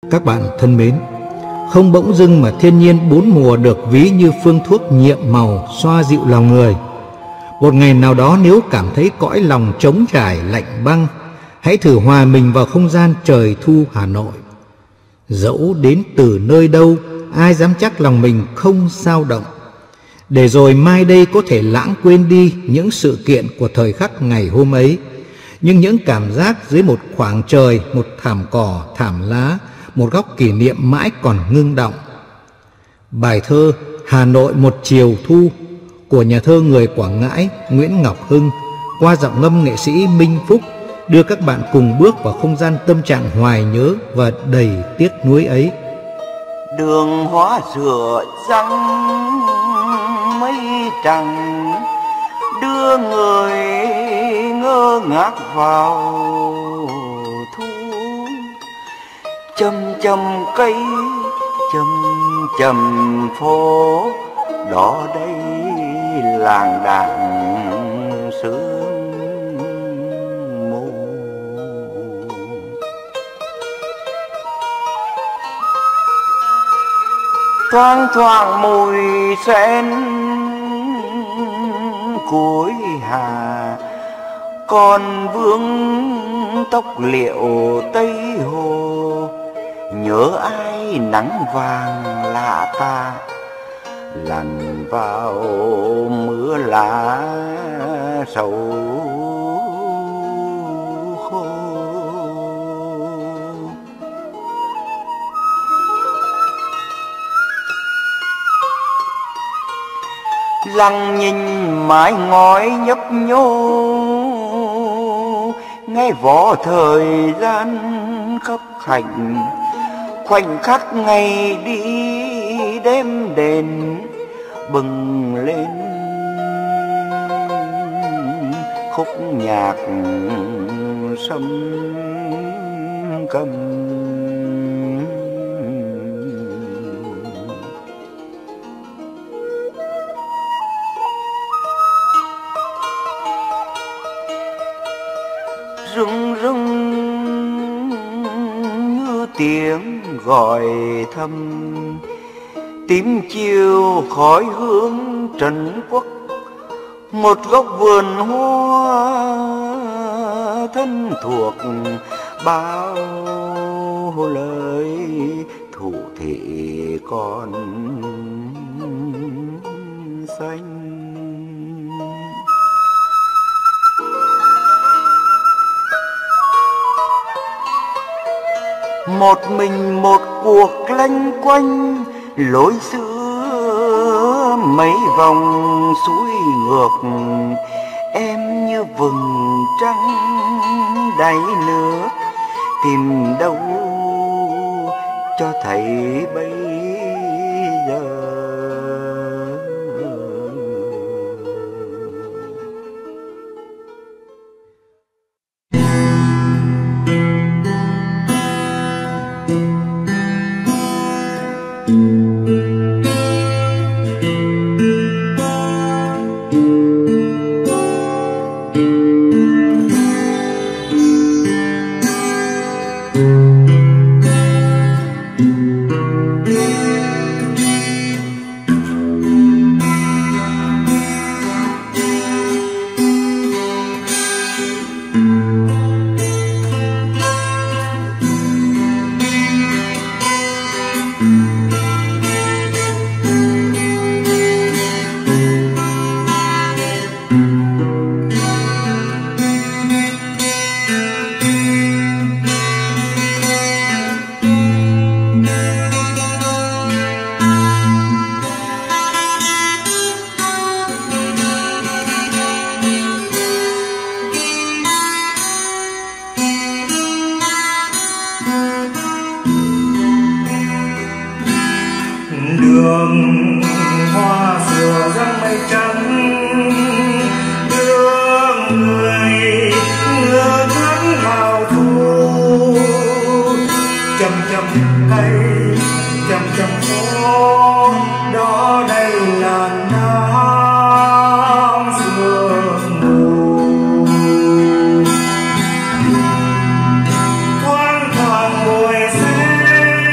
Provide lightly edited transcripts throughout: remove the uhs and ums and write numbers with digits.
Các bạn thân mến, không bỗng dưng mà thiên nhiên bốn mùa được ví như phương thuốc nhiệm màu xoa dịu lòng người. Một ngày nào đó nếu cảm thấy cõi lòng trống trải lạnh băng, hãy thử hòa mình vào không gian trời thu Hà Nội. Dẫu đến từ nơi đâu, ai dám chắc lòng mình không sao động, để rồi mai đây có thể lãng quên đi những sự kiện của thời khắc ngày hôm ấy. Nhưng những cảm giác dưới một khoảng trời, một thảm cỏ, thảm lá, một góc kỷ niệm mãi còn ngưng đọng. Bài thơ Hà Nội một chiều thu của nhà thơ người Quảng Ngãi Nguyễn Ngọc Hưng qua giọng ngâm nghệ sĩ Minh Phúc đưa các bạn cùng bước vào không gian tâm trạng hoài nhớ và đầy tiếc nuối ấy. Đường hoa rửa răng mây trắng, đưa người ngơ ngác vào thu. Chầm chầm cây, chầm chầm phố, đó đây làng đàng sương mù. Thoang thoảng mùi sen cuối hà, còn vương tóc liệu Tây Hồ. Nhớ ai nắng vàng lạ ta, lằn vào mưa lá sầu khô. Lăng nhìn mái ngói nhấp nhô, nghe võ thời gian khắp hành. Khoảnh khắc ngày đi đêm đèn bừng lên, khúc nhạc sâm cầm. Rưng rưng như tiếng gọi thầm, tím chiều khói hương Trần Quốc. Một góc vườn hoa thân thuộc, bao lời thủ thị còn xanh. Một mình một cuộc lanh quanh lối xưa mấy vòng suối ngược. Em như vầng trăng đáy nước, tìm đâu cho thấy bây giờ. Đường hoa rửa răng mây trắng, đưa người ngơ ngác vào thu. Chầm chầm cây, chầm chầm phố, đó đây là Nam sương mù. Thoang thoảng mùi sen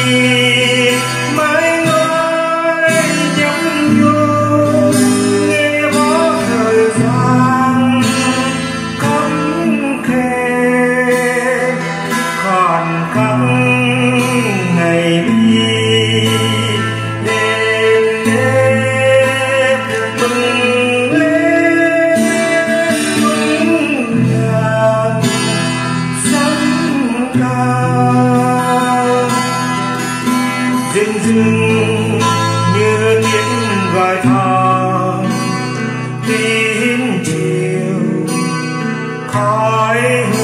mãi ngói nhấp nhô nghe bó thời gian cấm khe còn cắm ngày đi đêm đêm bừng lên bừng ngàn sóng cao rừng rừng như tiếng gọi thở tiếng chiều khói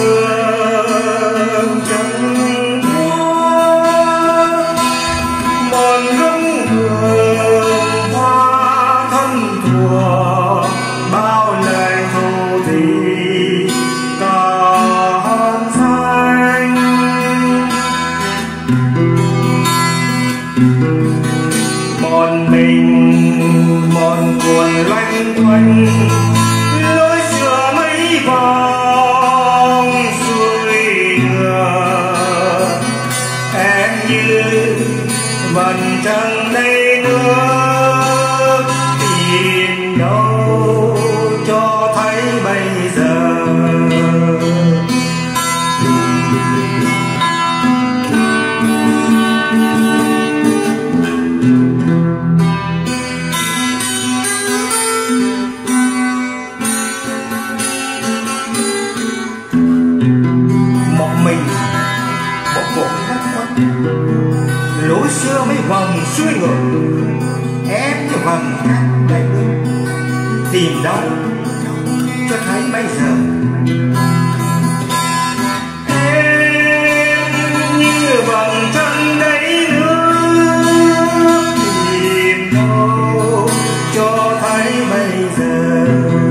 hương trắng hoa mòn gấm hương hoa thân thùa bao lời thù thỉ còn xanh một mình một cuộn loanh quanh lối xưa mấy vòng xuôi ngược em như vầng trăng đầy nước tìm đâu cho thấy bây giờ. Một mình một cuộc lanh quanh lối xưa mấy vòng xuôi ngược em như vầng trăng đầy nước tìm đâu cho thấy bây giờ. Em như vầng trăng đầy nước tìm đâu cho thấy bây giờ.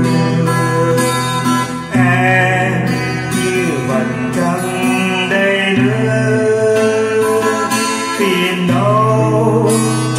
Em như vầng trăng đầy nước tìm đâu